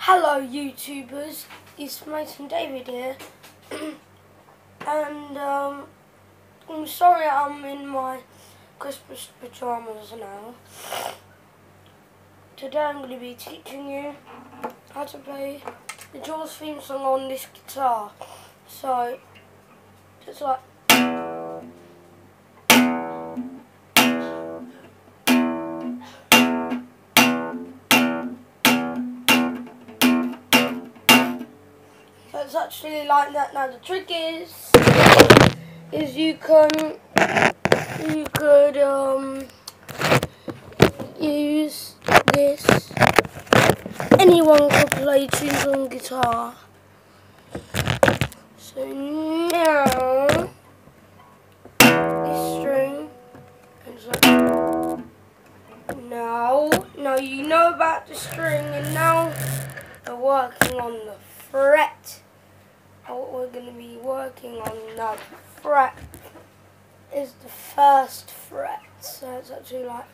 Hello YouTubers, it's Mason David here and I'm sorry I'm in my Christmas pyjamas now. Today I'm going to be teaching you how to play the Jaws theme song on this guitar. So, just like it's actually like that. Now the trick is you could use this. Anyone could play tunes on guitar. So now this string is like now you know about the string, and now we're working on the fret. What we're going to be working on now, the fret is the first fret, so it's actually like